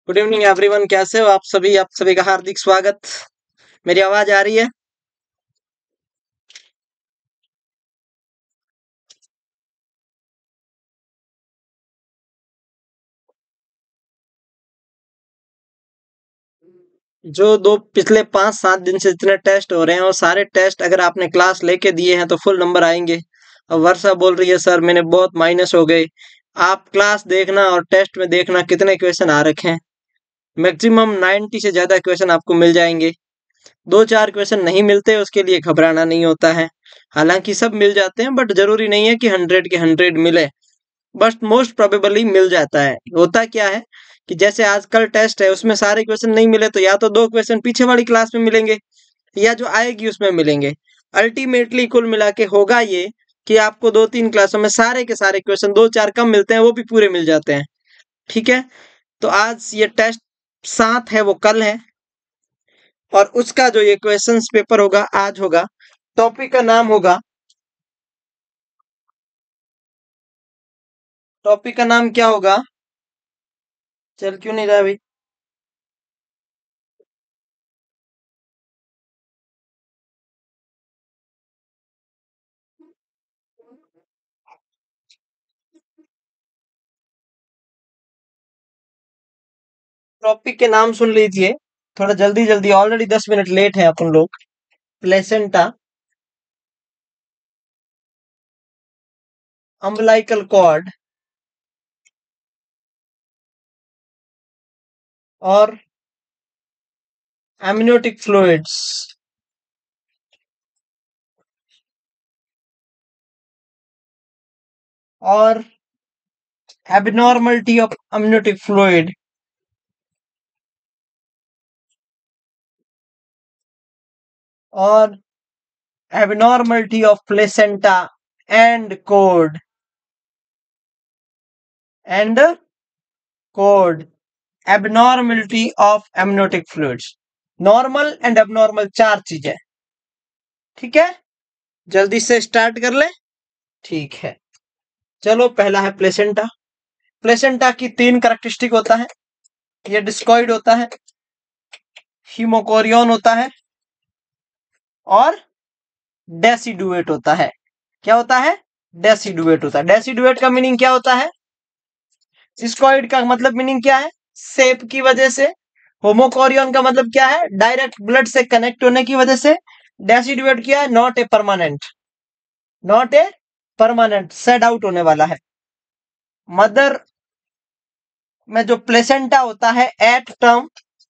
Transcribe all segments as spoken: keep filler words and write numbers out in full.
Good evening everyone, कैसे हो आप सभी। आप सभी का हार्दिक स्वागत। मेरी आवाज आ रही है? जो दो पिछले पांच सात दिन से जितने टेस्ट हो रहे हैं वो सारे टेस्ट अगर आपने क्लास लेके दिए हैं तो फुल नंबर आएंगे। और वर्षा बोल रही है सर मैंने बहुत माइनस हो गए। आप क्लास देखना और टेस्ट में देखना कितने क्वेश्चन आ रखे हैं। मैक्सिमम नाइन्टी से ज्यादा क्वेश्चन आपको मिल जाएंगे। दो चार क्वेश्चन नहीं मिलते उसके लिए घबराना नहीं होता है। हालांकि सब मिल जाते हैं बट जरूरी नहीं है कि हंड्रेड के हंड्रेड मिले। बस मोस्ट प्रोबेबली मिल जाता है। होता क्या है कि जैसे आजकल टेस्ट है उसमें सारे क्वेश्चन नहीं मिले तो या तो दो क्वेश्चन पीछे वाली क्लास में मिलेंगे या जो आएगी उसमें मिलेंगे। अल्टीमेटली कुल मिला के होगा ये कि आपको दो तीन क्लासों में सारे के सारे क्वेश्चन, दो चार कम मिलते हैं वो भी पूरे मिल जाते हैं। ठीक है, तो आज ये टेस्ट सात है वो कल है और उसका जो ये क्वेश्चंस पेपर होगा आज होगा। टॉपिक का नाम होगा टॉपिक का नाम क्या होगा? चल क्यों नहीं रहा भाई? टॉपिक के नाम सुन लीजिए थोड़ा जल्दी जल्दी, ऑलरेडी दस मिनट लेट है अपन लोग। प्लेसेंटा, अम्बलाइकल कॉर्ड और एमनियोटिक फ्लूइड्स। और एबनॉर्मलिटी ऑफ अम्नियोटिक फ्लूइड और abnormality of placenta and cord and cord abnormality of amniotic fluids. Normal and abnormal चार चीजें। ठीक है, जल्दी से स्टार्ट कर ले। ठीक है, चलो पहला है प्लेसेंटा। प्लेसेंटा की तीन कैरेक्टरिस्टिक होता है। ये डिस्कॉइड होता है, हीमोकोरियन होता है और डेसिडुएट होता है। क्या होता है? डेसिडुएट होता है। डेसिडुएट का मीनिंग क्या होता है? डिस्कॉइड का मतलब मीनिंग क्या है? शेप की वजह से। होमोकोरियन का मतलब क्या है? डायरेक्ट ब्लड से कनेक्ट होने की वजह से। डेसिडुएट क्या है? Not a permanent, not a permanent, shed out होने वाला है। मदर में जो प्लेसेंटा होता है at term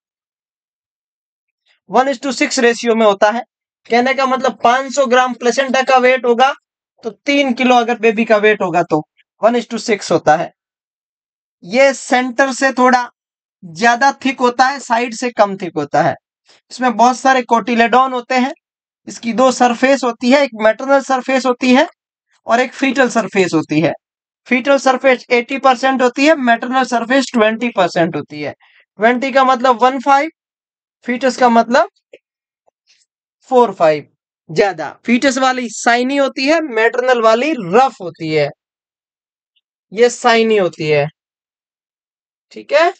one is to six ratio में होता है। कहने का मतलब पांच सौ ग्राम प्लेसेंटा का वेट होगा तो तीन किलो अगर बेबी का वेट होगा तो वन इज टू सिक्स होता है। ये सेंटर से थोड़ा ज्यादा थिक होता है, साइड से कम थिक होता है। इसमें बहुत सारे कोटिलेडॉन होते हैं। इसकी दो सरफेस होती है, एक मैटरनल सरफेस होती है और एक फीटल सरफेस होती है। फीटल सरफेस अस्सी परसेंट होती है, मैटरनल सरफेस बीस परसेंट होती है। बीस का मतलब वन फाइव, फीटस का मतलब फोर फाइव। ज्यादा फीटस वाली साइनी होती है, मैटरनल वाली रफ होती है। ये साइनी होती है। ठीक है,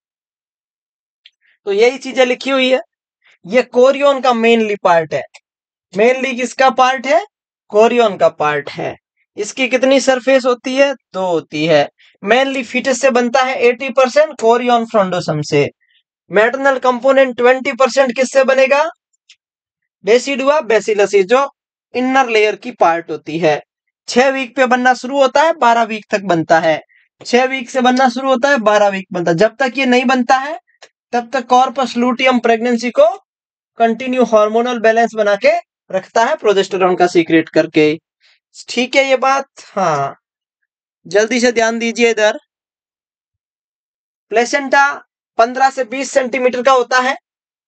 तो यही चीजें लिखी हुई है। ये कोरियन का मेनली पार्ट है। मेनली किसका पार्ट है? कोरियन का पार्ट है। इसकी कितनी सरफेस होती है? दो होती है। मेनली फीटस से बनता है अस्सी परसेंट, कोरियन फ्रोंडोसम से। मैटरनल कंपोनेंट ट्वेंटी परसेंट किससे बनेगा? डेसिडुआ बेसिलस, जो इनर लेयर की पार्ट होती है। छह वीक पे बनना शुरू होता है, बारह वीक तक बनता है। छह वीक से बनना शुरू होता है, बारह वीक बनता है। जब तक ये नहीं बनता है तब तक कॉर्पस लूटियम प्रेगनेंसी को कंटिन्यू हार्मोनल बैलेंस बना के रखता है, प्रोजेस्टेरॉन का सीक्रेट करके। ठीक है ये बात। हाँ, जल्दी से ध्यान दीजिए इधर। प्लेसेंटा पंद्रह से बीस सेंटीमीटर का होता है।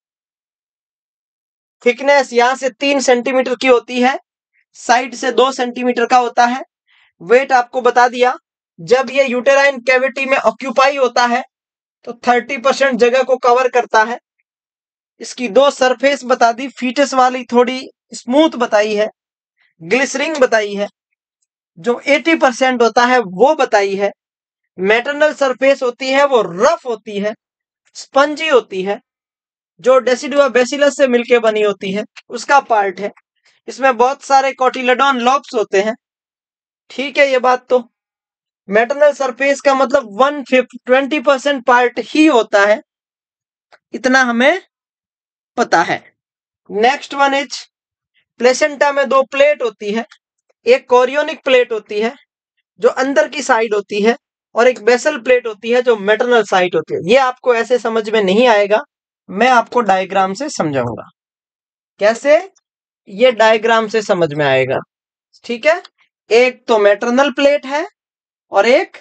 थिकनेस यहां से तीन सेंटीमीटर की होती है, साइड से दो सेंटीमीटर का होता है। वेट आपको बता दिया। जब ये यूटेराइन कैविटी में ऑक्यूपाई होता है तो तीस परसेंट जगह को कवर करता है। इसकी दो सरफेस बता दी, फीटस वाली थोड़ी स्मूथ बताई है, ग्लिसरिंग बताई है। जो अस्सी परसेंट होता है वो बताई है। मैटरनल सरफेस होती है वो रफ होती है। स्पंजी होती है, जो डेसिडुआ बेसिलस से मिलके बनी होती है, उसका पार्ट है। इसमें बहुत सारे कोटिलेडॉन लॉब्स होते हैं। ठीक है, ये बात तो। मेटरनल सरफेस का मतलब one fifth twenty percent part ही होता है, इतना हमें पता है। नेक्स्ट वन इज प्लेसेंटा में दो प्लेट होती है, एक कोरियोनिक प्लेट होती है जो अंदर की साइड होती है, और एक बेसल प्लेट होती है जो मेटरनल साइड होती है। ये आपको ऐसे समझ में नहीं आएगा, मैं आपको डायग्राम से समझाऊंगा। कैसे? ये डायग्राम से समझ में आएगा। ठीक है, एक तो मेटरनल प्लेट है और एक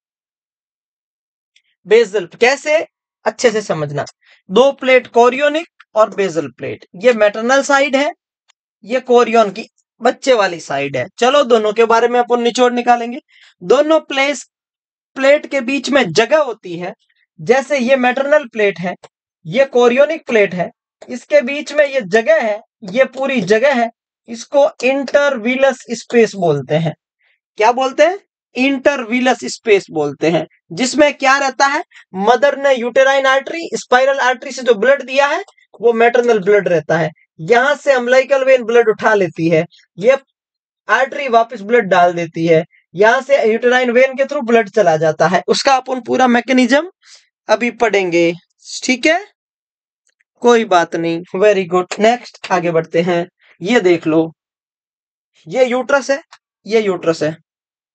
बेसल। कैसे? अच्छे से समझना। दो प्लेट कोरियोनिक और बेसल प्लेट, ये मेटरनल साइड है, ये कोरियन की बच्चे वाली साइड है। चलो दोनों के बारे में अपन निचोड़ निकालेंगे। दोनों प्लेस प्लेट के बीच में जगह होती है, जैसे ये मेटरनल प्लेट है, ये कोरियोनिक प्लेट है, इसके बीच में ये जगह है, ये पूरी जगह है, इसको इंटरविलस स्पेस बोलते हैं। क्या बोलते हैं? इंटरविलस स्पेस बोलते हैं। जिसमें क्या रहता है, मदर ने यूटेराइन आर्टरी, स्पाइरल आर्टरी से जो ब्लड दिया है वो मेटरनल ब्लड रहता है। यहां से अम्बिलिकल वेन ब्लड उठा लेती है, ये आर्टरी वापस ब्लड डाल देती है, यहां से यूटेराइन वेन के थ्रू ब्लड चला जाता है। उसका अपन पूरा मैकेनिज्म अभी पढ़ेंगे। ठीक है, कोई बात नहीं, वेरी गुड। नेक्स्ट आगे बढ़ते हैं। ये देख लो, ये यूट्रस है, ये यूट्रस है,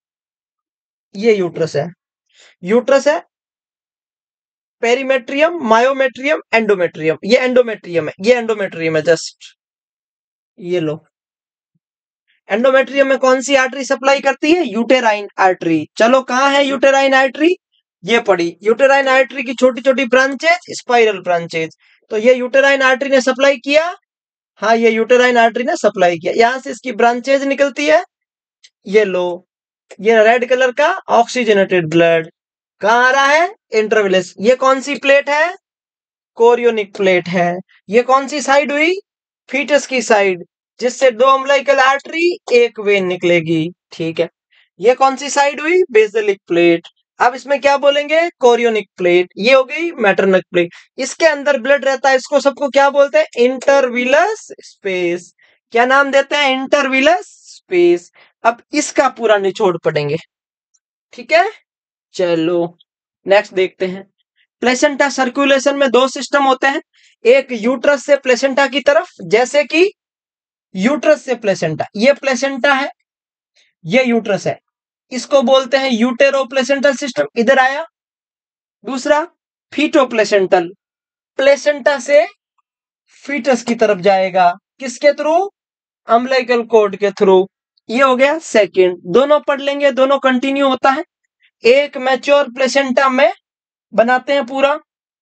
ये यूट्रस है, यूट्रस है, पेरीमेट्रियम, मायोमेट्रियम, एंडोमेट्रियम। ये एंडोमेट्रियम है, ये एंडोमेट्रियम है जस्ट। ये लो, एंडोमेट्रियम में कौन सी आर्टरी सप्लाई करती है? Uterine artery. चलो कहां है यूटेराइन आर्टरी? ये पड़ी। यूटेराइन आर्टरी की छोटी छोटी ब्रांचेज, स्पाइरल ब्रांचेज। तो ये यूटेराइन आर्टरी ने सप्लाई किया, हाँ ये यूटेराइन आर्टरी ने सप्लाई किया। यहां से इसकी ब्रांचेज निकलती है, ये लो, ये रेड कलर का ऑक्सीजनेटेड ब्लड कहां आ रहा है? इंटरविलस। ये कौन सी प्लेट है? कोरियोनिक प्लेट है। ये कौन सी साइड हुई? फीटस की साइड, जिससे दो अम्बिलिकल आर्टरी, एक वेन निकलेगी। ठीक है, ये कौन सी साइड हुई? Basilic plate. अब इसमें क्या बोलेंगे? Chorionic plate. ये हो गई मैटरनल प्लेट। इसके अंदर ब्लड रहता है, इसको सबको क्या बोलते हैं? Intervillous space. क्या नाम देते हैं? Intervillous space. अब इसका पूरा निचोड़ पढ़ेंगे। ठीक है, चलो नेक्स्ट देखते हैं। प्लेसेंटा सर्कुलेशन में दो सिस्टम होते हैं, एक यूट्रस से प्लेसेंटा की तरफ, जैसे कि यूट्रस से प्लेसेंटा, ये प्लेसेंटा है, ये यूट्रस है, इसको बोलते हैं यूटेरो प्लेसेंटल सिस्टम। इधर आया। दूसरा फीटो प्लेसेंटल, प्लेसेंटा से फीटस की तरफ जाएगा, किसके थ्रू? अम्बिलिकल कॉर्ड के थ्रू। ये हो गया सेकंड। दोनों पढ़ लेंगे, दोनों कंटिन्यू होता है। एक मैच्योर प्लेसेंटा में बनाते हैं पूरा,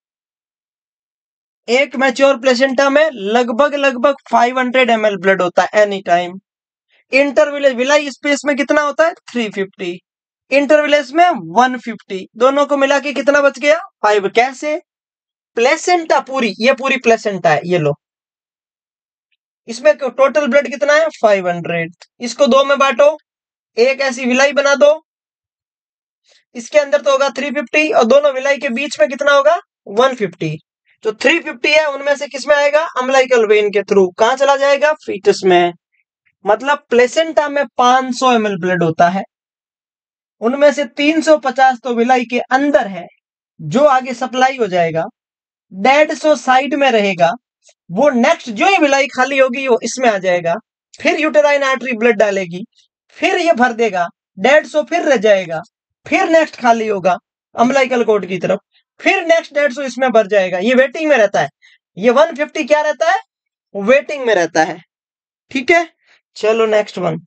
एक मैच्योर प्लेसेंटा में लगभग लगभग पाँच सौ एम एल ब्लड होता है any time. Intervillous villi space में कितना होता है? तीन सौ पचास। इंटरविलेज में एक सौ पचास। दोनों को मिला के कितना बच गया? पाँच। कैसे? प्लेसेंटा पूरी, ये पूरी प्लेसेंटा है, ये लो, इसमें टोटल ब्लड कितना है? पाँच सौ। इसको दो में बांटो, एक ऐसी विलाई बना दो, इसके अंदर तो होगा तीन सौ पचास और दोनों विलाई के बीच में कितना होगा? एक सौ पचास। जो तीन सौ पचास है उनमें से किसमें आएगा? अम्बिलिकल वेन के थ्रू। कहां चला जाएगा? फीटस में। मतलब प्लेसेंटा में पाँच सौ एम एल ब्लड होता है, उनमें से तीन सौ पचास तो विलाई के अंदर है, जो आगे सप्लाई हो जाएगा। डेढ़ सौ साइड में रहेगा, वो नेक्स्ट जो ही विलाई खाली होगी वो इसमें आ जाएगा। फिर यूटेराइन आर्टरी ब्लड डालेगी, फिर ये भर देगा, डेढ़ सौ फिर रह जाएगा, फिर नेक्स्ट खाली होगा अम्बिलिकल कॉर्ड की तरफ, फिर नेक्स्ट डेढ़ सौ इसमें भर जाएगा। ये वेटिंग में रहता है। ये एक सौ पचास क्या रहता है? वेटिंग में रहता है। ठीक है, चलो नेक्स्ट वन।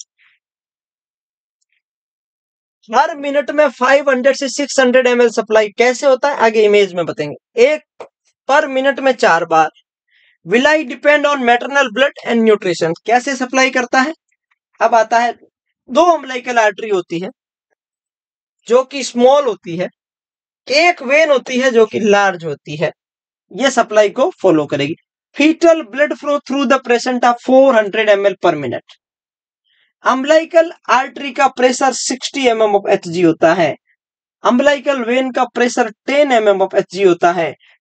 हर मिनट में पाँच सौ से छह सौ एम एल सप्लाई कैसे होता है? आगे इमेज में बताएंगे। एक पर मिनट में चार बार। Villi depend on maternal blood and nutrition. कैसे सप्लाई करता है? अब आता है, दो अम्बिलिकल आर्टरी होती है जो कि स्मॉल होती है, एक वेन होती है जो कि लार्ज होती है, ये सप्लाई को फॉलो करेगी। Foetal blood flow through the placenta चार सौ M L per minute. Umbilical artery का प्रेशर साठ M M of H G होता है, अम्बिलिकल वेन का प्रेशर दस M M of H G होता है।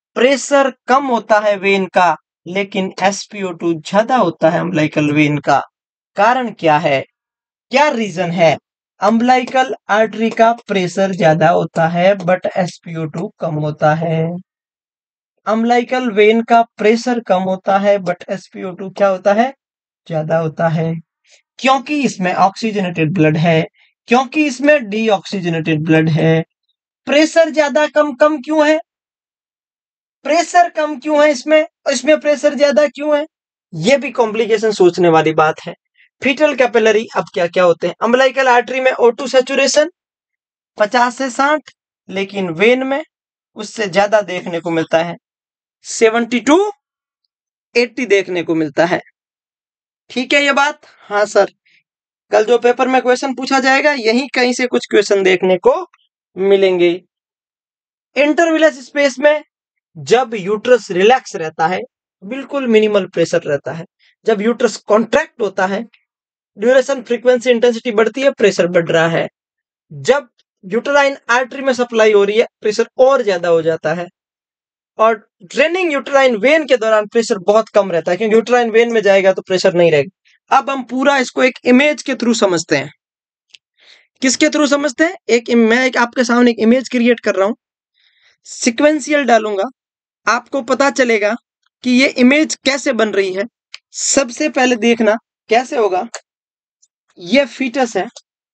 प्रेशर कम होता है वेन का, लेकिन एस पी ओ टू ज्यादा होता है अम्बिलिकल वेन का। कारण क्या है, क्या रीजन है? अम्बिलिकल आर्टरी का प्रेशर ज्यादा होता है but S P O two कम होता है। अम्बिलिकल वेन का प्रेशर कम होता है but S P O two क्या होता है, ज्यादा होता है। क्योंकि इसमें ऑक्सीजनेटेड ब्लड है, क्योंकि इसमें डीऑक्सीजनेटेड ब्लड है। प्रेशर ज्यादा कम कम क्यों है, प्रेशर कम क्यों है इसमें, इसमें प्रेशर ज्यादा क्यों है? ये भी कॉम्प्लिकेशन सोचने वाली बात है। फीटल कैपिलरी अब क्या क्या होते हैं? अम्बिलिकल आर्टरी में ओ टू सैचुरेशन पचास से साठ, लेकिन वेन में उससे ज्यादा देखने को मिलता है, सेवेंटी टू एट्टी देखने को मिलता है। ठीक है ये बात? हाँ सर, कल जो पेपर में क्वेश्चन पूछा जाएगा यही कहीं से कुछ क्वेश्चन देखने को मिलेंगे। इंटरविलस स्पेस में जब यूट्रस रिलैक्स रहता है, बिल्कुल मिनिमल प्रेशर रहता है। जब यूट्रस कॉन्ट्रैक्ट होता है, ड्यूरेशन, फ्रीक्वेंसी, इंटेंसिटी बढ़ती है, प्रेशर बढ़ रहा है। जब यूट्राइन आर्टरी में सप्लाई हो रही है, प्रेशर और ज्यादा हो जाता है। और ड्रेनिंग यूट्राइन वेन के दौरान प्रेशर बहुत कम रहता है, क्योंकि यूट्राइन वेन में जाएगा तो प्रेशर नहीं रहेगा। अब हम पूरा इसको एक इमेज के थ्रू समझते हैं। किसके थ्रू समझते हैं? एक मैं एक आपके सामने एक इमेज क्रिएट कर रहा हूं, सिक्वेंशियल डालूंगा, आपको पता चलेगा कि ये इमेज कैसे बन रही है। सबसे पहले देखना कैसे होगा। ये फीटस है,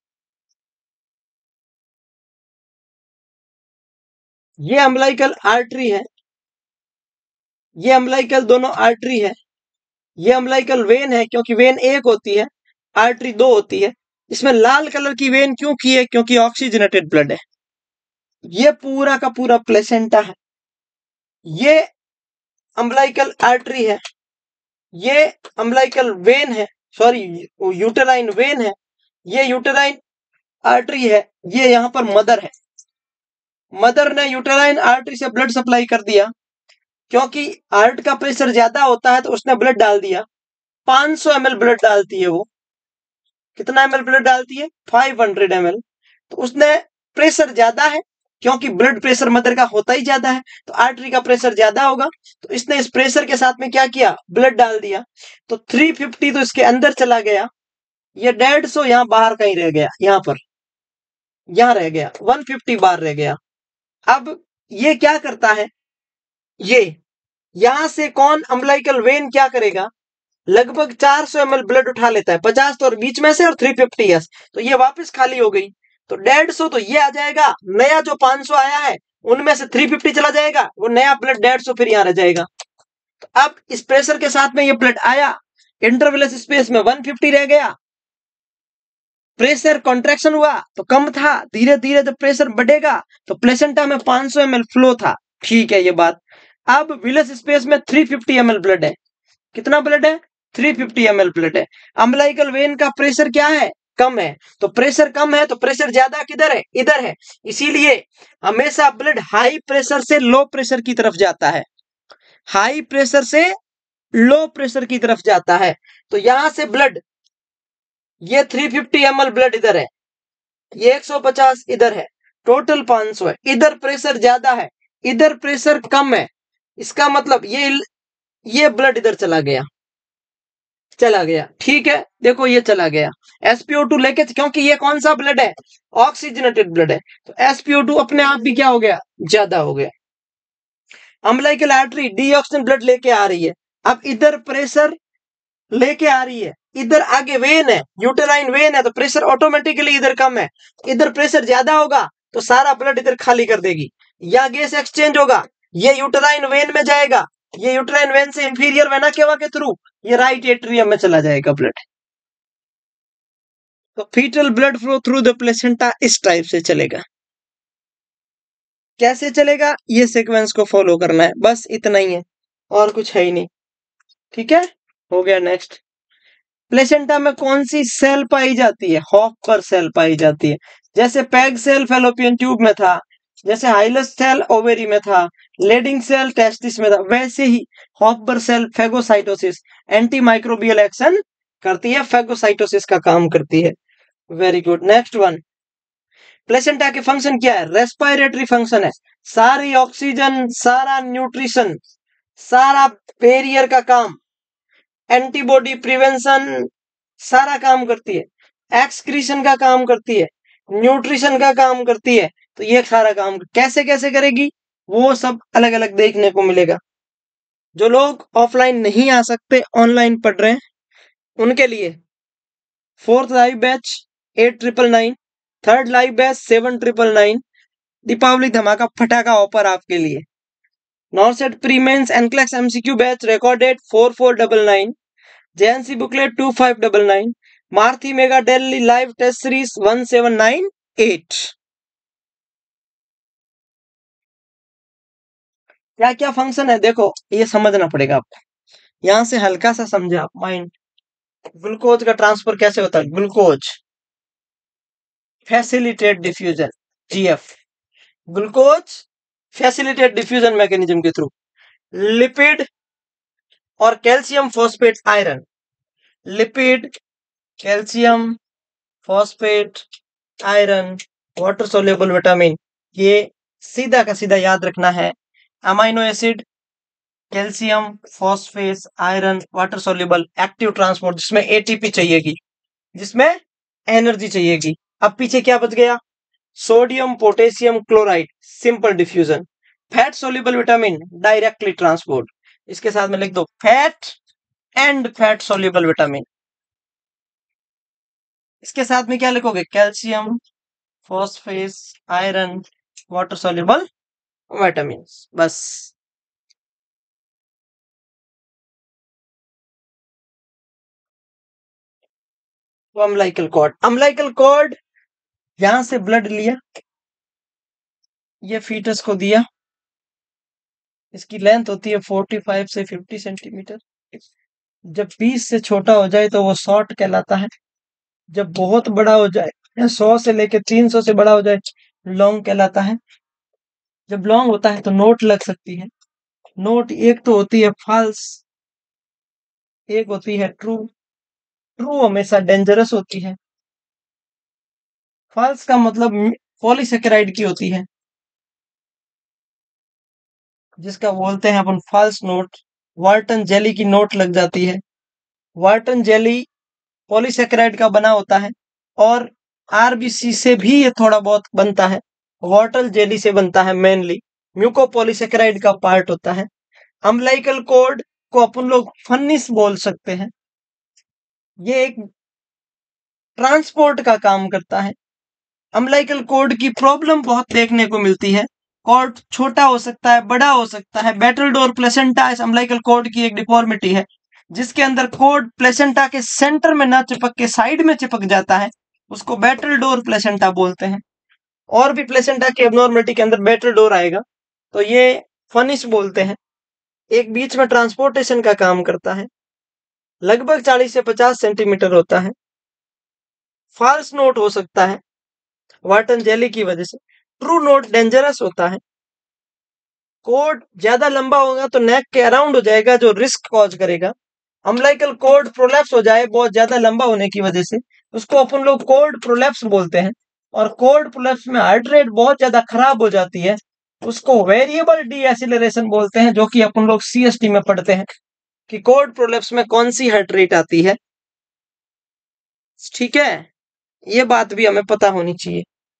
ये अम्बिलिकल आर्टरी है, ये अम्बिलिकल दोनों आर्टरी है, ये अम्बिलिकल वेन है क्योंकि वेन एक होती है, आर्टरी दो होती है। इसमें लाल कलर की वेन क्यों की है? क्योंकि ऑक्सीजनेटेड ब्लड है। ये पूरा का पूरा प्लेसेंटा है, ये अम्बिलिकल आर्टरी है, ये अम्बिलिकल वेन है, सॉरी यूटेराइन वेन है, ये यूटेराइन आर्टरी है, ये यहां पर मदर है। मदर ने यूटेराइन आर्टरी से ब्लड सप्लाई कर दिया, क्योंकि हार्ट का प्रेशर ज्यादा होता है तो उसने ब्लड डाल दिया। पाँच सौ एम एल ब्लड डालती है वो। कितना एम एल ब्लड डालती है? पाँच सौ एम एल। तो उसने प्रेशर ज्यादा है, क्योंकि ब्लड प्रेशर मदर का होता ही ज्यादा है, तो आर्टरी का प्रेशर ज्यादा होगा। तो इसने इस प्रेशर के साथ में क्या किया? ब्लड डाल दिया। तो तीन सौ पचास तो इसके अंदर चला गया, ये डेढ़ सौ यहाँ बाहर कहीं रह गया, यहाँ पर यहाँ रह गया, एक सौ पचास बाहर रह गया। अब ये क्या करता है, ये यहां से कौन अम्बिलिकल वेन क्या करेगा, लगभग चार सौ एम एल ब्लड उठा लेता है, पचास तो और बीच में से और तीन सौ पचास यस, तो ये वापस खाली हो गई। तो डेढ़ सौ तो ये आ जाएगा, नया जो पाँच सौ आया है उनमें से तीन सौ पचास चला जाएगा, वो नया ब्लड डेढ़ सौ फिर यहाँ रह जाएगा। तो अब इस प्रेशर के साथ में ये ब्लड आया, इंटरविलस स्पेस में एक सौ पचास रह गया, प्रेशर कॉन्ट्रैक्शन हुआ तो कम था, धीरे धीरे जब प्रेशर बढ़ेगा तो प्लेसेंटा में पाँच सौ एम एल फ्लो था। ठीक है ये बात। अब विलस स्पेस में तीन सौ पचास एम एल ब्लड है। कितना ब्लड है? तीन सौ पचास एम एल ब्लड है। अम्बिलिकल वेन का प्रेशर क्या है? कम है। तो प्रेशर कम है तो प्रेशर ज्यादा किधर है? इधर है। इसीलिए हमेशा ब्लड हाई प्रेशर से लो प्रेशर की तरफ जाता है, हाई प्रेशर से लो प्रेशर की तरफ जाता है। तो यहां से ब्लड, ये तीन सौ पचास एम एल ब्लड इधर है, ये एक सौ पचास इधर है, टोटल पाँच सौ है। इधर प्रेशर ज्यादा है, इधर प्रेशर कम है। इसका मतलब ये ये ब्लड इधर चला गया, चला गया। ठीक है, देखो ये चला गया एस पी ओ टू लेके, क्योंकि ये कौन सा ब्लड है? ऑक्सीजनेटेड ब्लड है। तो एस पी ओ टू अपने आप भी क्या हो गया? ज्यादा हो गया। अम्बिलिकल आर्टरी डीऑक्सीजन ब्लड लेके आ रही है, अब इधर प्रेशर लेके आ रही है, इधर आगे वेन है, यूटेराइन वेन है, तो प्रेशर ऑटोमेटिकली इधर कम है। इधर प्रेशर ज्यादा होगा तो सारा ब्लड इधर खाली कर देगी, या गैस एक्सचेंज होगा, ये यूटेराइन वेन में जाएगा, ये यूटेराइन वेन से इंफीरियर वेना केवा के थ्रू ये राइट एट्रियम में चला जाएगा ब्लड। तो fetal blood flow through the placenta इस टाइप से चलेगा। कैसे चलेगा? ये सीक्वेंस को फॉलो करना है, बस इतना ही है, और कुछ है ही नहीं। ठीक है, हो गया। नेक्स्ट, प्लेसेंटा में कौन सी सेल पाई जाती है? हॉपर सेल पाई जाती है। जैसे पैग सेल फैलोपियन ट्यूब में था, जैसे हाइलस सेल ओवेरी में था, लेडिंग सेल टेस्टिस में था, वैसे ही Hofbauer cell phagocytosis anti microbial action करती है, फेगोसाइटोसिस का काम करती है। Very good. Next one, placenta के फंक्शन क्या है? रेस्पिरेटरी फंक्शन है। सारी ऑक्सीजन, सारा न्यूट्रिशन, सारा बैरियर का काम, एंटीबॉडी प्रिवेंशन, सारा काम करती है। एक्सक्रीशन का काम करती है, न्यूट्रिशन का काम करती है। तो ये सारा काम कैसे कैसे करेगी, वो सब अलग अलग देखने को मिलेगा। जो लोग ऑफलाइन नहीं आ सकते, ऑनलाइन पढ़ रहे हैं, उनके लिए fourth live batch eight triple nine, third live batch seven triple nine, Deepawali धमाका फटाका ऑफर आपके लिए। NORCET pre mains NCLEX MCQ batch recorded four four double nine, JNC booklet two five double nine, मार्थी mega daily live test series one seven nine eight. क्या क्या function है देखो, ये समझना पड़ेगा आपको। यहां से हल्का सा समझे आप माइंड। ग्लूकोज का ट्रांसफर कैसे होता है? Glucose facilitate diffusion, GF. Glucose facilitate diffusion mechanism के थ्रू। लिपिड और calcium phosphate iron, lipid, calcium phosphate iron, water soluble vitamin, ये सीधा का सीधा याद रखना है। Amino acid, calcium phosphate iron, water soluble, active transport, जिसमें एटीपी चाहिएगी, जिसमें एनर्जी चाहिएगी। अब पीछे क्या बच गया? Sodium potassium chloride, simple diffusion. Fat soluble vitamin, directly transport. इसके साथ में लिख दो fat and fat soluble vitamin. इसके साथ में क्या लिखोगे? Calcium phosphate iron, water soluble vitamin, बस। तो अम्लाइकल कॉर्ड, अम्लाइकल कॉर्ड यहां से ब्लड लिया, ये फीटस को दिया, इसकी लेंथ होती है पैंतालीस से पचास सेंटीमीटर। जब बीस से छोटा हो जाए तो वो शॉर्ट कहलाता है। जब बहुत बड़ा हो जाए, सौ से लेके तीन सौ से बड़ा हो जाए, लॉन्ग कहलाता है। जब लॉन्ग होता है तो नोट लग सकती है। नोट एक तो होती है फॉल्स, एक होती है ट्रू। ट्रू हमेशा डेंजरस होती है। फॉल्स का मतलब पॉलीसेकेराइड की होती है, जिसका बोलते हैं अपन फॉल्स नोट। वाल्टन जेली की नोट लग जाती है। वाल्टन जेली पॉलीसेकेराइड का बना होता है, और आरबीसी से भी ये थोड़ा बहुत बनता है। वाटर जेली से बनता है मेनली, म्यूकोपॉलीसेकेराइड का पार्ट होता है। अम्लाइकल कॉर्ड को अपन लोग फन्निस बोल सकते हैं। ये एक ट्रांसपोर्ट का काम करता है। अम्लाइकल कॉर्ड की प्रॉब्लम बहुत देखने को मिलती है। कॉर्ड छोटा हो सकता है, बड़ा हो सकता है। बैटलडोर प्लेसेंटा इस अम्लाइकल कॉर्ड की एक डिफॉर्मिटी है, जिसके अंदर कॉर्ड प्लेसेंटा के सेंटर में ना चिपक के साइड में चिपक जाता है, उसको बैटलडोर प्लेसेंटा बोलते हैं। और भी प्लेसेंटा की एबनॉर्मलिटी के अंदर बैटलडोर आएगा, तो ये फनिस बोलते हैं। एक बीच में ट्रांसपोर्टेशन का काम करता है, लगभग चालीस से पचास सेंटीमीटर होता है। फॉल्स नोट हो सकता है वाटन जेली की वजह से। ट्रू नोट डेंजरस होता है। कोड ज्यादा लंबा होगा तो नेक के अराउंड हो जाएगा, जो रिस्क कॉज करेगा। अम्लाइकल कोड प्रोलैप्स हो जाए बहुत ज्यादा लंबा होने की वजह से, उसको अपन लोग कोड प्रोलैप्स बोलते हैं। और कोड प्रोलैप्स में हार्ट रेट बहुत ज्यादा खराब हो जाती है, उसको वेरिएबल डी एसिलरेशन बोलते हैं, जो कि अपन लोग सीएसटी में पढ़ते हैं कि कोड प्रोलैप्स में कौन सी हार्ट रेट आती है। ठीक है, ये बात भी हमें पता होनी चाहिए।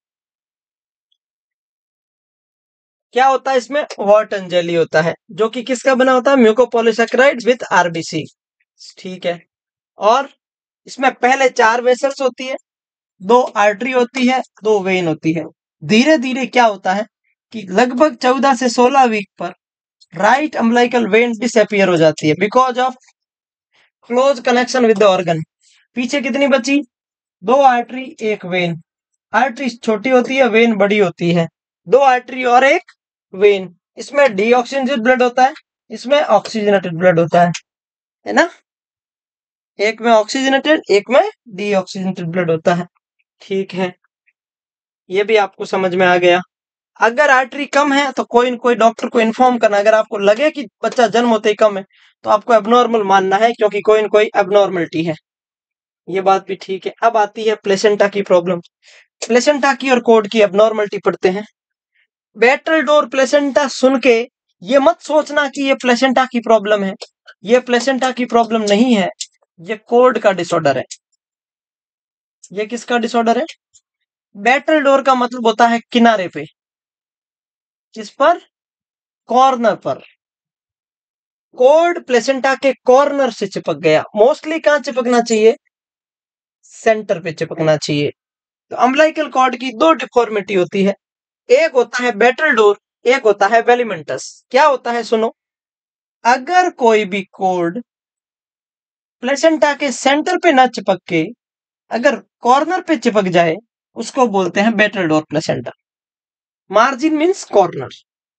क्या होता है इसमें? वाटन जेली होता है, जो कि किसका बना होता है? Mucopolysaccharide with RBC. ठीक है, और इसमें पहले चार वेसल्स होती है, दो आर्टरी होती है, दो वेन होती है। धीरे धीरे क्या होता है कि लगभग चौदह से सोलह वीक पर राइट अम्लाइकल वेन डिसअपियर हो जाती है, because of close connection with the organ. पीछे कितनी बची? दो आर्टरी, एक वेन। आर्टरी छोटी होती है, वेन बड़ी होती है। दो आर्टरी और एक वेन। इसमें डीऑक्सीजनेटेड ब्लड होता है, इसमें ऑक्सीजनेटेड ब्लड होता है, है ना? एक में ऑक्सीजनेटेड, एक में डीऑक्सीजनेटेड ब्लड होता है। ठीक है, ये भी आपको समझ में आ गया। अगर आर्टरी कम है तो कोई न कोई डॉक्टर को इन्फॉर्म करना। अगर आपको लगे कि बच्चा जन्म होते ही कम है, तो आपको एबनॉर्मल मानना है, क्योंकि कोई न कोई एबनॉर्मलिटी है। ये बात भी ठीक है। अब आती है प्लेसेंटा की प्रॉब्लम। प्लेसेंटा की और कोड की एबनॉर्मलिटी पढ़ते हैं। बैटलडोर प्लेसेंटा सुन के ये मत सोचना कि ये प्लेसेंटा की प्रॉब्लम है, ये प्लेसेंटा की प्रॉब्लम नहीं है, ये कोड का डिसऑर्डर है। ये किसका डिसऑर्डर है? बैटलडोर का मतलब होता है किनारे पे, किस पर? कॉर्नर पर। कोड प्लेसेंटा के कॉर्नर से चिपक गया। मोस्टली कहां चिपकना चाहिए? सेंटर पे चिपकना चाहिए। तो अम्बिलिकल कॉर्ड की दो डिफॉर्मिटी होती है, एक होता है बैटलडोर, एक होता है वेलिमेंटस। क्या होता है सुनो, अगर कोई भी कोड प्लेसेंटा के सेंटर पे ना चिपक के अगर कॉर्नर पे चिपक जाए उसको बोलते हैं battledore placenta. Margin means corner.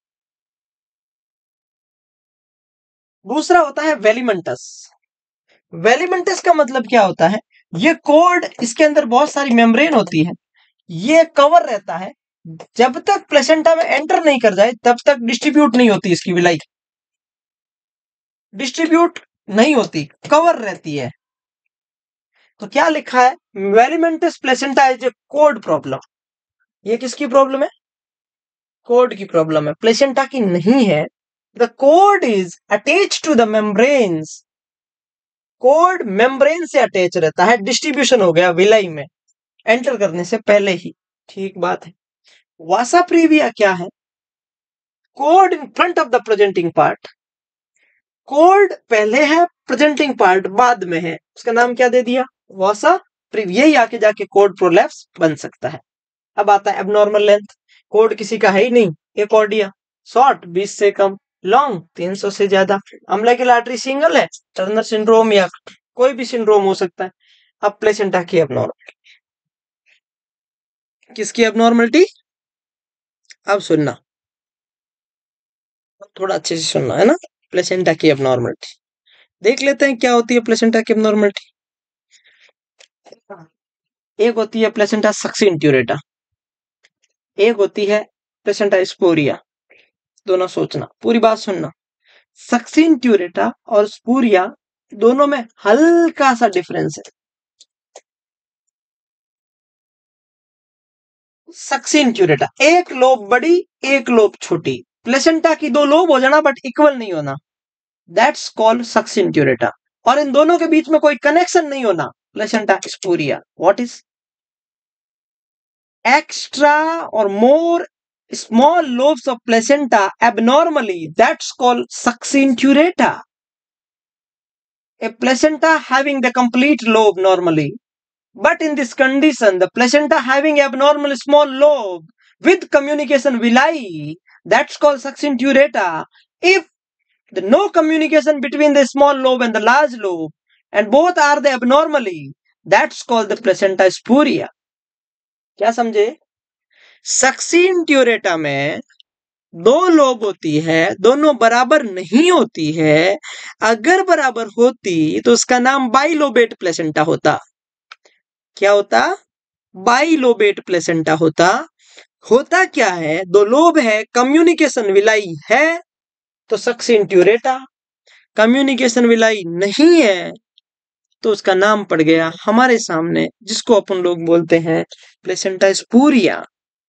दूसरा होता है वेलिमेंटस। वेलिमेंटस का मतलब क्या होता है? ये कोड, इसके अंदर बहुत सारी मेम्ब्रेन होती है, ये कवर रहता है, जब तक प्लेसेंटा में एंटर नहीं कर जाए तब तक डिस्ट्रीब्यूट नहीं होती इसकी विलाई, डिस्ट्रीब्यूट नहीं होती, कवर रहती है। तो क्या लिखा है? Velamentous placenta is a cord problem. ये किसकी प्रॉब्लम है? कोड की प्रॉब्लम है, प्लेसेंटा की नहीं है। The cord is attach to the membranes. Cord membrane से अटैच रहता है, डिस्ट्रीब्यूशन हो गया विलाई में एंटर करने से पहले ही। ठीक बात है। वासा प्रीविया क्या है? Cord in front of the presenting part. Cord पहले है, प्रेजेंटिंग पार्ट बाद में है, उसका नाम क्या दे दिया? Vasa previa. यही आके जाके कोड प्रोलैप्स बन सकता है। अब आता है एबनॉर्मल लेंथ। कोड किसी का है ही नहीं, एक कॉर्डिया। शॉर्ट बीस से कम, लॉन्ग तीन सौ से ज्यादा। अम्बिलिकल आर्टरी सिंगल है, टर्नर सिंड्रोम या कोई भी सिंड्रोम हो सकता है। अब प्लेसेंटा की एबनॉर्मलिटी, किसकी एबनॉर्मलिटी? अब सुनना, थोड़ा अच्छे से सुनना है ना। प्लेसेंटा की एबनॉर्मलिटी देख लेते हैं क्या होती है प्लेसेंटा की एबनॉर्मलिटी। एक होती है प्लेसेंटा सक्सिनट्यूरेटा, एक होती है प्लेसेंटा स्पोरिया। दोनों सोचना, पूरी बात सुनना। सक्सिनट्यूरेटा और स्पूरिया दोनों में हल्का सा डिफरेंस है। सक्सिनट्यूरेटा एक लोब बड़ी, एक लोब छोटी। प्लेसेंटा की दो लोब हो जाना बट इक्वल नहीं होना, दैट्स कॉल्ड सक्सिनट्यूरेटा। और इन दोनों के बीच में कोई कनेक्शन नहीं होना, placenta spuria. What is extra और more small lobes of placenta abnormally, that's called succinturata. A placenta having the complete lobe normally, but in this condition the placenta having abnormal small lobe with communication villi, that's called succinturata. If the no communication between the small lobe and the large lobe and both are the abnormally, that's called the placenta spuria. क्या समझे? सक्सिनट्यूरेटा में दो lobe होती है, दोनों बराबर नहीं होती है। अगर बराबर होती तो उसका नाम बाइलोबेट प्लेसेंटा होता। क्या होता? बाइलोबेट प्लेसेंटा होता। होता क्या है? दो लोब है, कम्युनिकेशन विलाई है तो सक्सिनट्यूरेटा, कम्युनिकेशन विलाई नहीं है तो उसका नाम पड़ गया हमारे सामने, जिसको अपन लोग बोलते हैं प्लेसेंटा स्पूरिया।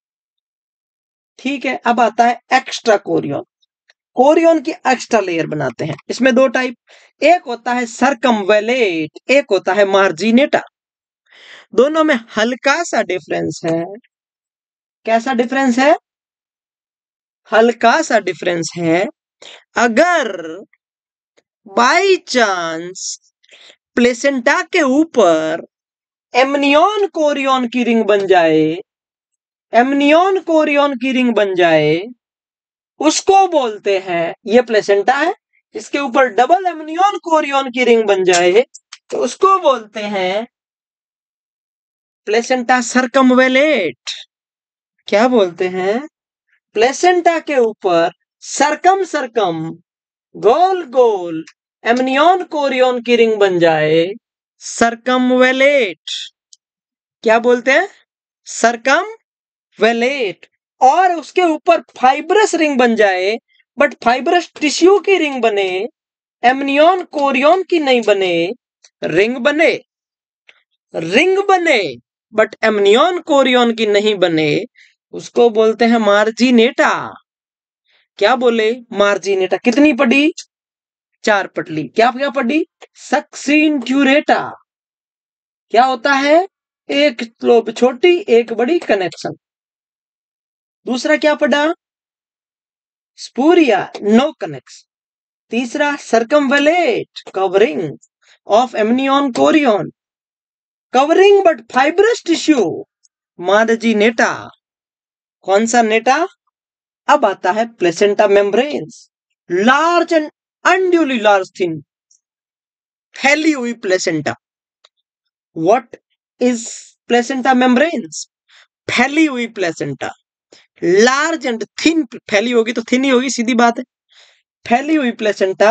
ठीक है। अब आता है एक्स्ट्रा कोरियन। कोरियन की एक्स्ट्रा लेयर बनाते हैं। इसमें दो टाइप, एक होता है सरकमवेलेट, एक होता है मार्जिनेटा। दोनों में हल्का सा डिफरेंस है। कैसा डिफरेंस है? हल्का सा डिफरेंस है। अगर बाय चांस प्लेसेंटा के ऊपर एमनियन कोरियन की रिंग बन जाए, एमनियन कोरियन की रिंग बन जाए, उसको बोलते हैं, ये प्लेसेंटा है, इसके ऊपर डबल एमनियन कोरियन की रिंग बन जाए तो उसको बोलते हैं प्लेसेंटा सरकमवेलेट। क्या बोलते हैं? प्लेसेंटा के ऊपर सरकम सरकम गोल गोल एमनियन कोरियन की रिंग बन जाए, सरकमवेलेट। क्या बोलते हैं? सरकमवेलेट। और उसके ऊपर फाइब्रस रिंग बन जाए, बट फाइब्रस टिश्यू की रिंग बने, एमनियन कोरियन की नहीं बने, रिंग बने, रिंग बने बट एमनियन कोरियन की नहीं बने, उसको बोलते हैं मार्जिनेटा। क्या बोले? मार्जिनेटा। कितनी पढ़ी? चार पटली। क्या क्या पढ़ी? सक्सिंट्यूरेटा। क्या होता है? एक स्लोप छोटी, एक बड़ी कनेक्शन। दूसरा क्या पढ़ा? Spuria, no connection. तीसरा circumvallate, covering of amnion chorion, covering but fibrous tissue, marginata. कौन सा नेटा? अब आता है placenta membranes, large and unduly large thin फैली हुई placenta. What is placenta membranes? फैली हुई प्लेसेंटा। लार्ज एंड थिन, फैली होगी तो थिन ही होगी, सीधी बात है। फैली हुई प्लेसेंटा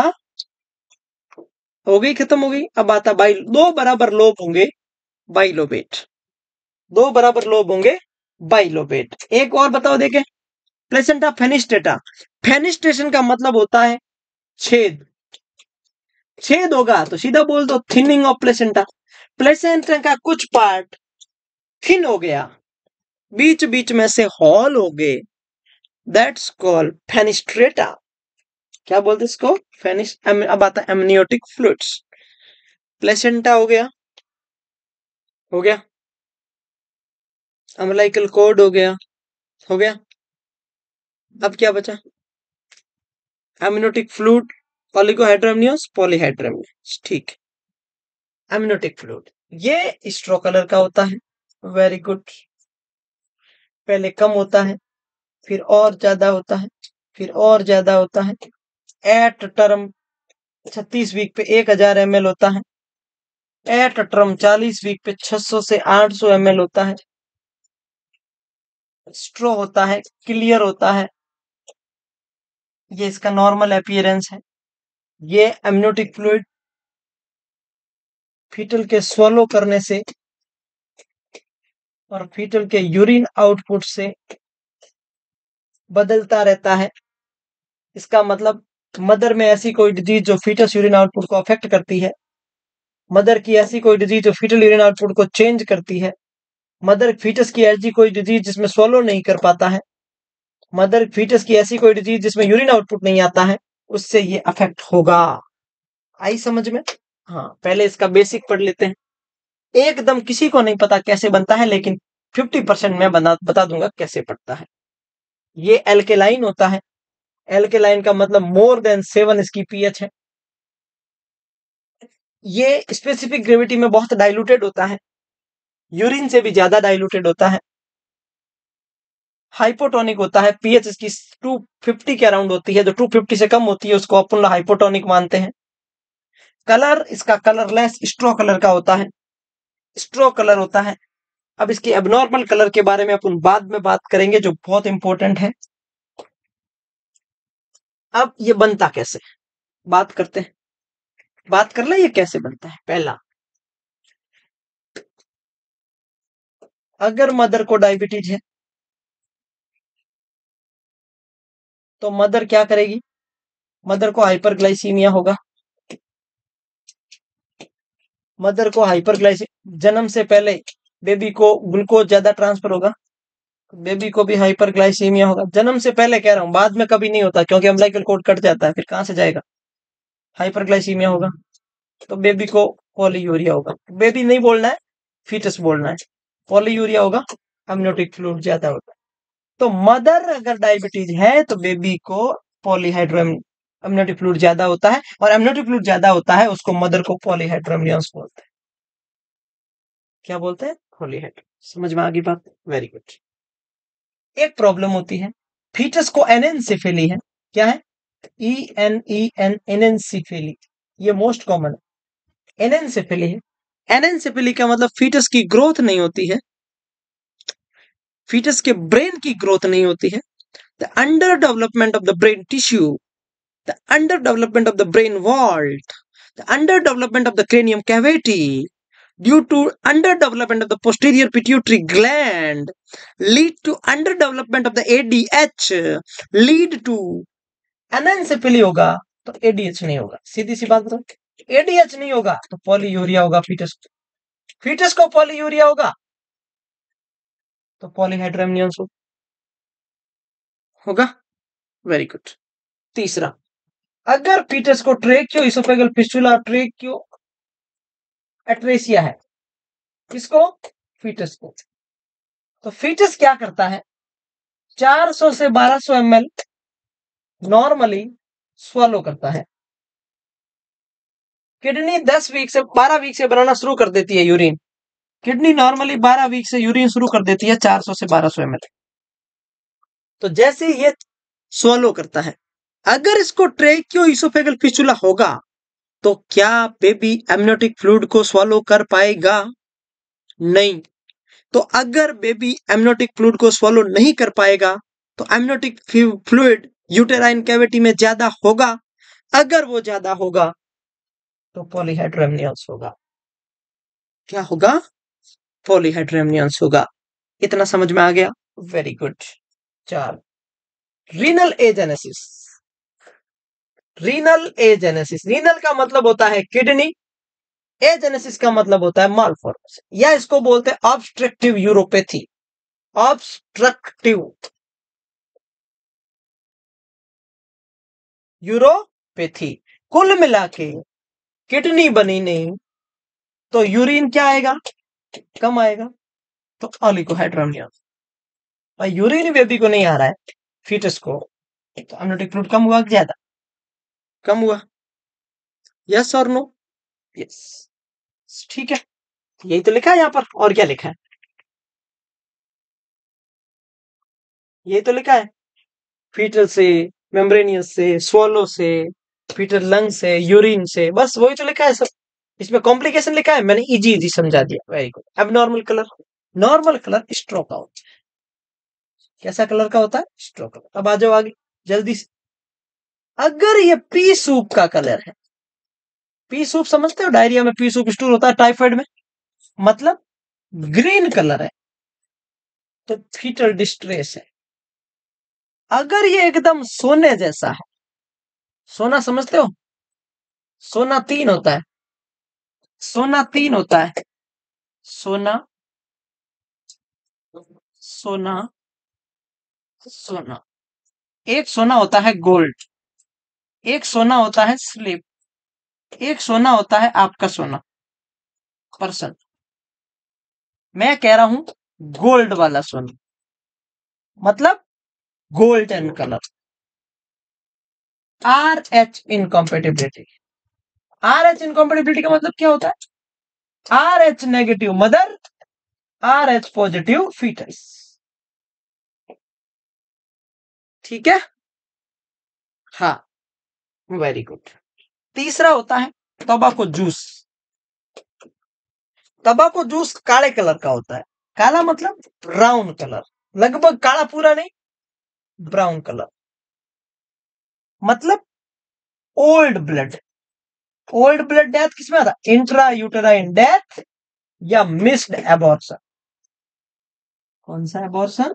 हो गई, खत्म हो गई। अब आता बाई, दो बराबर लोब होंगे बाइलोबेट, दो बराबर लोब होंगे बाइलोबेट। एक और बताओ देखें, प्लेसेंटा फेनिस्टेटा। फेनिस्टेशन का मतलब होता है छेद। छेद होगा तो सीधा बोल दो थिनिंग ऑफ प्लेसेंटा। प्लेसेंटा का कुछ पार्ट थिन हो गया, बीच बीच में से हॉल हो गए, दैट्स कॉल्ड फेनिस्ट्रेटा। क्या बोलते इसको? फेनिस। अब आता है एमनियोटिक फ्लूइड्स। प्लेसेंटा हो गया, हो गया। अम्बिलिकल कॉर्ड हो गया, हो गया। अब क्या बचा? Amniotic fluid, oligohydramnios, polyhydramnios. ठीक। एमनियोटिक फ्लूइड ये स्ट्रो कलर का होता है। Very good. पहले कम होता है, फिर और ज्यादा होता है, फिर और ज्यादा होता है। एट टर्म छत्तीस वीक पे एक हजार एम एल होता है। एट टर्म चालीस वीक पे छह सौ से आठ सौ एम एल होता है। स्ट्रो होता है, क्लियर होता है। ये इसका नॉर्मल अपीयरेंस है। ये एमनियोटिक फ्लूइड फीटल के स्वलो करने से और फीटल के यूरिन आउटपुट से बदलता रहता है। इसका मतलब मदर में ऐसी कोई डिजीज जो फीटस यूरिन आउटपुट को अफेक्ट करती है, मदर की ऐसी कोई डिजीज जो फीटल यूरिन आउटपुट को चेंज करती है, मदर फीटस की ऐसी कोई डिजीज जिसमें स्वलो नहीं कर पाता है, मदर फीटस की ऐसी कोई डिजीज जिसमें यूरिन आउटपुट नहीं आता है, उससे ये अफेक्ट होगा। आई समझ में? हाँ, पहले इसका बेसिक पढ़ लेते हैं। एकदम किसी को नहीं पता कैसे बनता है, लेकिन फिफ्टी परसेंट मैं बना बता दूंगा कैसे पड़ता है। ये एल्केलाइन होता है। एल्केलाइन का मतलब मोर देन सेवन इसकी पीएच है। ये स्पेसिफिक ग्रेविटी में बहुत डाइल्यूटेड होता है, यूरिन से भी ज्यादा डाइल्यूटेड होता है। हाइपोटोनिक होता है, पीएच इसकी टू फिफ्टी के अराउंड होती है, जो टू फिफ्टी से कम होती है उसको अपन हाइपोटोनिक मानते हैं। कलर इसका कलरलेस स्ट्रो कलर का होता है, स्ट्रो कलर होता है। अब इसके एबनॉर्मल कलर के बारे में अपन बाद में बात करेंगे, जो बहुत इंपॉर्टेंट है। अब ये बनता कैसे, बात करते हैं। बात कर ले ये कैसे बनता है। पहला, अगर मदर को डायबिटीज है तो मदर क्या करेगी? मदर को हाइपरग्लाइसीमिया होगा। मदर को हाइपरग्लाइसीमिया, जन्म से पहले बेबी को ग्लूकोज ज्यादा ट्रांसफर होगा, बेबी को भी हाइपरग्लाइसीमिया होगा। जन्म से पहले कह रहा हूं, बाद में कभी नहीं होता, क्योंकि अम्बिलिकल कॉर्ड कट जाता है, फिर कहां से जाएगा? हाइपरग्लाइसीमिया होगा तो बेबी को पॉलीयूरिया होगा। बेबी नहीं बोलना है, फीटस बोलना है। पॉलीयूरिया होगा, अमनियोटिक फ्लूइड ज्यादा होता है। तो मदर अगर डायबिटीज है तो बेबी को पॉलीहाइड्रोम अमनियोटिक फ्लूइड ज्यादा होता है, और अमनियोटिक फ्लूइड ज्यादा होता है उसको मदर को पॉलीहाइड्रोमियंस बोलते हैं। क्या बोलते हैं? पॉलीहाइड्रोम। समझ में आ गई बात? Very good. एक प्रॉब्लम होती है, फीटस को एनेंसिफेली है। क्या है? E N E N anencephaly, ये मोस्ट कॉमन है। एनेंसिफेली है। एनेंसिफेली का मतलब फीटस की ग्रोथ नहीं होती है, फीटस के ब्रेन की ग्रोथ नहीं होती है। The under development of the brain tissue, the under development of the brain vault, the under development of the cranium cavity due to underdevelopment of the posterior pituitary gland lead to underdevelopment of the A D H lead to anencephaly होगा तो ADH नहीं होगा। सीधी सी बात बताओ, ADH नहीं होगा तो polyuria होगा फीटस को। फीटस को पॉलीयूरिया होगा तो पॉलीहाइड्रोएमनियंस होगा। Very good. तीसरा, अगर फीटस को tracheo oesophageal fistula tracheo atresia है, किसको? फीटस को। तो फीटस क्या करता है? चार सौ से बारह सौ एम एल नॉर्मली स्वॉलो करता है। किडनी दस वीक से बारह वीक से बनाना शुरू कर देती है यूरिन। किडनी नॉर्मली बारह वीक से यूरिन शुरू कर देती है चार सौ से बारह सौ एम एल। तो जैसे ये स्वॉलो करता है, अगर इसको ट्रेकियो इसोफेगल फिस्टुला होगा तो क्या बेबी एमनियोटिक फ्लूइड को स्वॉलो कर पाएगा? नहीं। तो अगर बेबी एमनियोटिक फ्लूइड को स्वॉलो नहीं कर पाएगा तो एमनियोटिक फ्लूइड यूटेराइन कैविटी में ज्यादा होगा। अगर वो ज्यादा होगा तो पॉलीहाइड्रोएमनियंस होगा। क्या होगा? पॉलीहाइड्रोएमनियंस होगा। इतना समझ में आ गया? Very good. चार, renal agenesis. Renal agenesis, renal का मतलब होता है किडनी, एजेनेसिस का मतलब होता है मालफॉर्मेशन, या इसको बोलते हैं ऑब्स्ट्रक्टिव यूरोपैथी। ऑब्स्ट्रक्टिव यूरोपैथी। कुल मिला के किडनी बनी नहीं तो यूरिन क्या आएगा? कम आएगा। तो ऑलिगोहाइड्रोएमनियंस। भाई यूरिन बेबी को नहीं आ रहा है, फीटस को, तो एमनियोटिक फ्लूइड कम हुआ कि ज्यादा? कम हुआ। यस और नो? यस। ठीक है, यही तो लिखा है यहां पर, और क्या लिखा है? यही तो लिखा है, फीटल से, मेम्ब्रेनियस से, स्वॉलो से, फीटल लंग से, यूरिन से, बस वही तो लिखा है सब। इसमें कॉम्प्लिकेशन लिखा है, मैंने इजी इजी समझा दिया। Very good. अब normal colour, normal colour stroke out. कैसा कलर का होता है? Straw colour. अब आ जाओ आगे जल्दी से। अगर ये पी सूप का कलर है, पी सूप समझते हो, डायरिया में पी सूप स्टूल होता है, टाइफाइड में, मतलब ग्रीन कलर है तो फीटल डिस्ट्रेस है। अगर ये एकदम सोने जैसा है, सोना समझते हो, सोना तीन होता है, सोना तीन होता है, सोना, सोना, सोना। एक सोना होता है गोल्ड, एक सोना होता है स्लिप, एक सोना होता है आपका सोना पर्सन। मैं कह रहा हूं गोल्ड वाला सोना, मतलब golden colour. R H incompatibility. R H incompatibility का मतलब क्या होता है? R H negative mother, R H positive fetus. ठीक है, हाँ, वेरी गुड। तीसरा होता है तंबाकू जूस। तंबाकू जूस काले कलर का होता है। काला मतलब ब्राउन कलर, लगभग काला पूरा नहीं, ब्राउन कलर, मतलब old blood. Old blood death किसमें आता है? इंट्रा यूटेराइन डेथ या मिस्ड एबॉर्शन। कौन सा एबॉर्शन?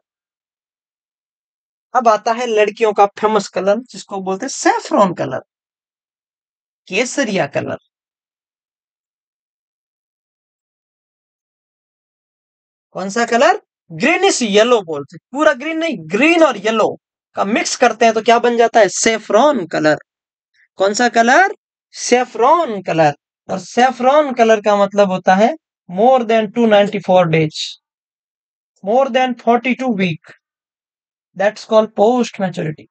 अब आता है लड़कियों का फेमस कलर जिसको बोलते हैं सैफरॉन कलर, केसरिया कलर। कौन सा कलर? ग्रीनिश येलो बोलते हैं। पूरा ग्रीन नहीं, ग्रीन और येलो का मिक्स करते हैं तो क्या बन जाता है? Saffron colour. कौन सा कलर? Saffron colour. और सैफरॉन कलर का मतलब होता है more than two ninety four days, more than forty two week, that's called post maturity.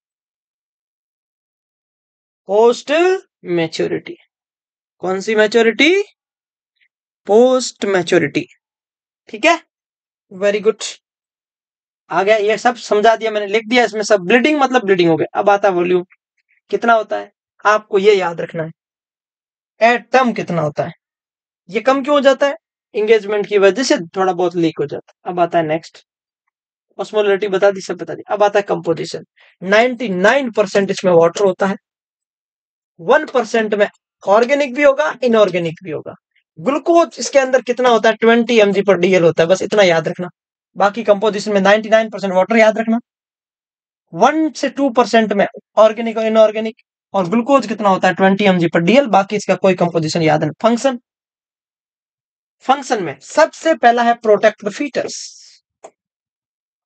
Post maturity. कौन सी मैच्योरिटी? Post maturity. ठीक है, वेरी गुड। आ गया, ये सब समझा दिया मैंने, लिख दिया इसमें सब। ब्लीडिंग मतलब ब्लीडिंग हो गया। अब आता है वॉल्यूम कितना होता है, आपको ये याद रखना है। एटम कितना होता है, ये कम क्यों हो जाता है? एंगेजमेंट की वजह से थोड़ा बहुत लीक हो जाता है। अब आता है नेक्स्ट, ऑस्मोलरिटी बता दी, सब बता दी। अब आता है कंपोजिशन। नाइंटी नाइन परसेंट इसमें वाटर होता है, वन परसेंट में ऑर्गेनिक भी होगा, इनऑर्गेनिक भी होगा। ग्लूकोज इसके अंदर कितना होता है? ट्वेंटी एमजी पर डीएल होता है, बस इतना याद रखना। बाकी कंपोजिशन में नाइंटी नाइन परसेंट वाटर याद रखना, वन से टू परसेंट में ऑर्गेनिक और इनऑर्गेनिक, और ग्लूकोज कितना होता है? ट्वेंटी एमजी पर डीएल। बाकी इसका कोई कंपोजिशन याद नहीं। फंक्शन, फंक्शन में सबसे पहला है protect the fetus,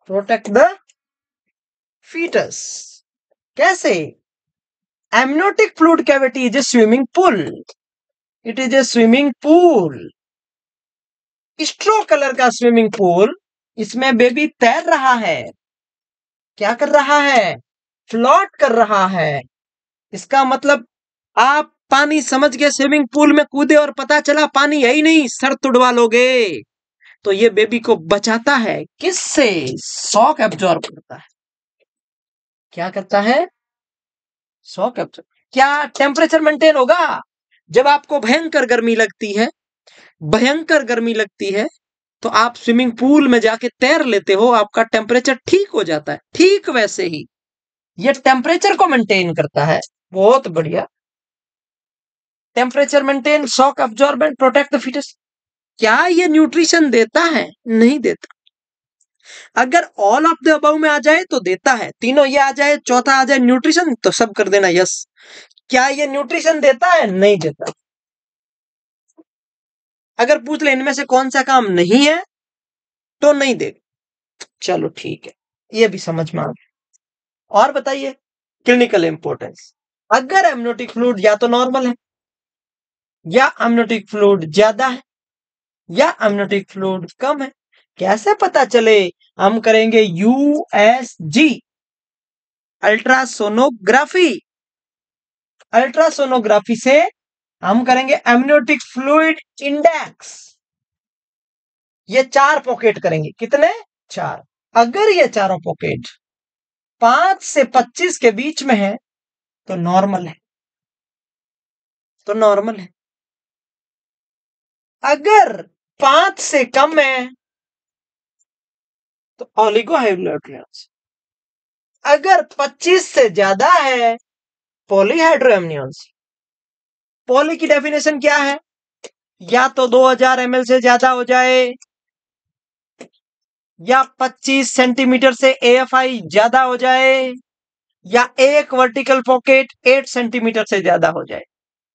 protect the fetus. कैसे? Amniotic fluid cavity is a swimming pool, it is a swimming pool, straw colour का स्विमिंग पूल, इसमें बेबी तैर रहा है। क्या कर रहा है? फ्लोट कर रहा है। इसका मतलब आप पानी समझ के स्विमिंग पूल में कूदे और पता चला पानी है ही नहीं, सर तुड़वा लोगे। तो ये बेबी को बचाता है किससे? शॉक एब्जॉर्ब करता है। क्या करता है? Shock absorb. क्या टेम्परेचर मेंटेन होगा? जब आपको भयंकर गर्मी लगती है, भयंकर गर्मी लगती है, तो आप स्विमिंग पूल में जाके तैर लेते हो, आपका टेम्परेचर ठीक हो जाता है। ठीक वैसे ही ये टेम्परेचर को मेंटेन करता है। बहुत बढ़िया। Temperature maintain, shock absorbent, protect the fetus. क्या ये न्यूट्रिशन देता है? नहीं देता। अगर ऑल ऑफ द अबव में आ जाए तो देता है, तीनों ये आ जाए, चौथा आ जाए न्यूट्रिशन, तो सब कर देना यस। क्या ये न्यूट्रिशन देता है? नहीं देता। अगर पूछ ले इनमें से कौन सा काम नहीं है तो नहीं दे। चलो ठीक है, ये भी समझ में आ गया। और बताइए क्लिनिकल इंपॉर्टेंस। अगर एमनियोटिक फ्लूइड या तो नॉर्मल है, या एमनियोटिक फ्लूइड ज्यादा है, या एमनियोटिक फ्लूइड कम है, कैसे पता चले? हम करेंगे यूएसजी, अल्ट्रासोनोग्राफी। अल्ट्रासोनोग्राफी से हम करेंगे एमनियोटिक फ्लूइड इंडेक्स। ये चार पॉकेट करेंगे। कितने? चार। अगर ये चारों पॉकेट पांच से पच्चीस के बीच में है तो नॉर्मल है, तो नॉर्मल है। अगर पांच से कम है तो ओलिगोहाइड्रोएमनियंस। अगर पच्चीस से ज्यादा है पॉलीहाइड्रोएमनियंस। पॉली की डेफिनेशन क्या है? या तो दो हज़ार एम एल से ज्यादा हो जाए, या पच्चीस सेंटीमीटर से एएफआई ज्यादा हो जाए, या एक वर्टिकल पॉकेट आठ सेंटीमीटर से ज्यादा हो जाए।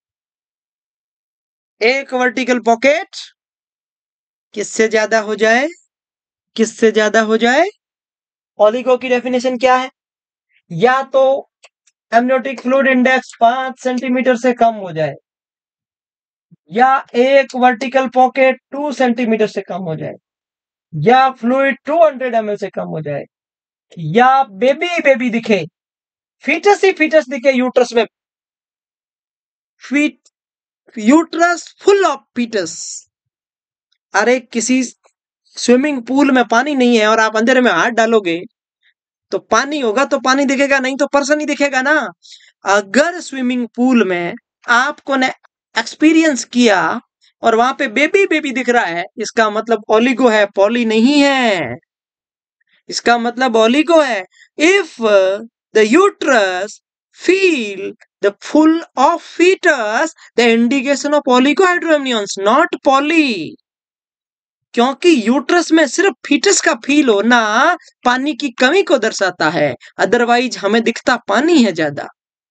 एक वर्टिकल पॉकेट किससे ज्यादा हो जाए? किससे ज्यादा हो जाए? ओलिगो की डेफिनेशन क्या है? या तो एमनियोटिक फ्लूइड इंडेक्स पांच सेंटीमीटर से कम हो जाए, या एक वर्टिकल पॉकेट दो सेंटीमीटर से कम हो जाए, या फ्लूइड दो सौ एम एल से कम हो जाए, या बेबी बेबी दिखे, फीटस ही फीटस दिखे यूट्रस में, feet uterus full of fetus. अरे किसी स्विमिंग पूल में पानी नहीं है और आप अंधेरे में हाथ डालोगे तो पानी होगा तो पानी दिखेगा, नहीं तो पर्सन ही दिखेगा ना। अगर स्विमिंग पूल में आपको ने एक्सपीरियंस किया और वहां पे बेबी बेबी दिख रहा है, इसका मतलब ओलिगो है, पॉली नहीं है। इसका मतलब ओलिगो है। If the uterus feel the full of fetus, the indication of oligohydramnios, not poly. क्योंकि यूट्रस में सिर्फ फीटस का फील होना पानी की कमी को दर्शाता है, अदरवाइज हमें दिखता पानी है ज्यादा।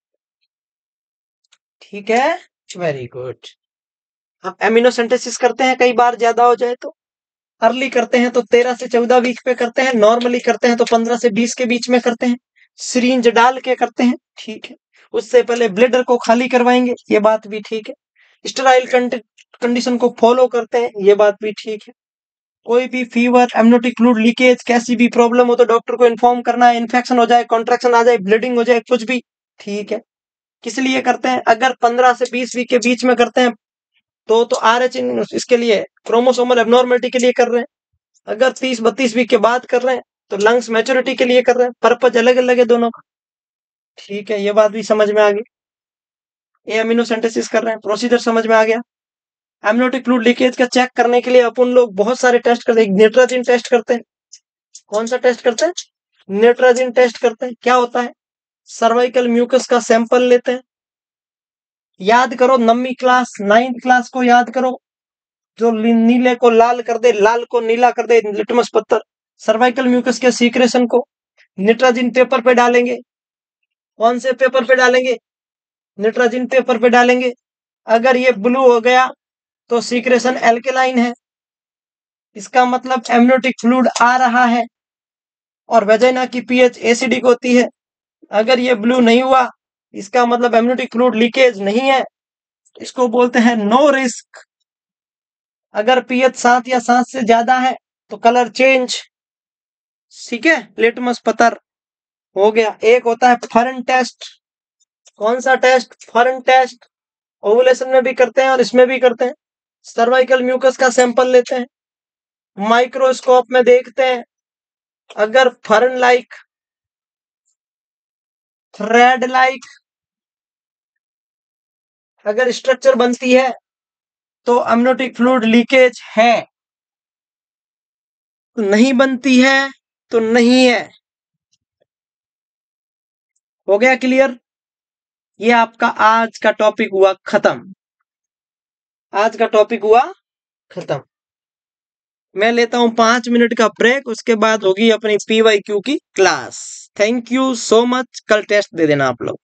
ठीक है, वेरी गुड। अब एमिनो सिंथेसिस करते हैं, कई बार ज्यादा हो जाए तो। अर्ली करते हैं तो तेरह से चौदह वीक पे करते हैं, नॉर्मली करते हैं तो पंद्रह से बीस के बीच में करते हैं, सिरिंज डाल के करते हैं। ठीक है, उससे पहले ब्लेडर को खाली करवाएंगे, ये बात भी ठीक है। स्टेराइल कंडीशन को फॉलो करते हैं, ये बात भी ठीक है। कोई भी फीवर, एमनियोटिक फ्लूइड लीकेज, कैसी भी प्रॉब्लम हो तो डॉक्टर को इन्फॉर्म करना है। इन्फेक्शन हो जाए, कॉन्ट्रैक्शन आ जाए, ब्लीडिंग हो जाए, कुछ भी, ठीक है। किस लिए करते हैं? अगर पंद्रह से बीस वीक के बीच में करते हैं तो तो आरएच इसके लिए, क्रोमोसोमल एबनॉर्मलिटी के लिए कर रहे हैं। अगर तीस बत्तीस वीक के बाद कर रहे हैं तो लंग्स मैच्योरिटी के लिए कर रहे हैं। पर्पज अलग अलग है दोनों का। ठीक है, ये बात भी समझ में आ गई। ये अमीनो सिंथेसिस कर रहे हैं, प्रोसीजर समझ में आ गया। एमनियोटिक फ्लूइड लीकेज का चेक करने के लिए अपन लोग बहुत सारे टेस्ट करते हैं। नाइट्रोजन टेस्ट करते हैं। कौन सा टेस्ट करते हैं? नाइट्रोजन टेस्ट करते हैं। क्या होता है? सर्वाइकल म्यूकस का सैंपल लेते हैं। याद करो, नवीं क्लास, नाइन्थ क्लास को याद करो। जो नीले को लाल कर दे, लाल को नीला कर दे, लिटमस पत्थर। सर्वाइकल म्यूकस के सीक्रेशन को नाइट्रोजन पेपर पे डालेंगे। कौन से पेपर पे डालेंगे? नाइट्रोजन पेपर पे डालेंगे। अगर ये ब्लू हो गया तो सीक्रेशन एल्केलाइन है, इसका मतलब एमनियोटिक फ्लूइड आ रहा है। और वेजाइना की पीएच एसिडिक होती है। अगर ये ब्लू नहीं हुआ इसका मतलब एमनियोटिक फ्लूइड लीकेज नहीं है, इसको बोलते हैं नो रिस्क। अगर पीएच सात या सात से ज्यादा है तो कलर चेंज। ठीक है, लिटमस पत्थर हो गया। एक होता है फॉरेन टेस्ट। कौन सा टेस्ट? Foreign test. ओवुलेशन में भी करते हैं और इसमें भी करते हैं। सर्वाइकल म्यूकस का सैंपल लेते हैं, माइक्रोस्कोप में देखते हैं, अगर फॉरेन लाइक, थ्रेड लाइक अगर स्ट्रक्चर बनती है तो एमनियोटिक फ्लूइड लीकेज है, नहीं बनती है तो नहीं है। हो गया क्लियर? ये आपका आज का टॉपिक हुआ खत्म। आज का टॉपिक हुआ खत्म। मैं लेता हूं पांच मिनट का ब्रेक, उसके बाद होगी अपनी पीवाईक्यू की class. Thank you so much. कल टेस्ट दे देना आप लोग।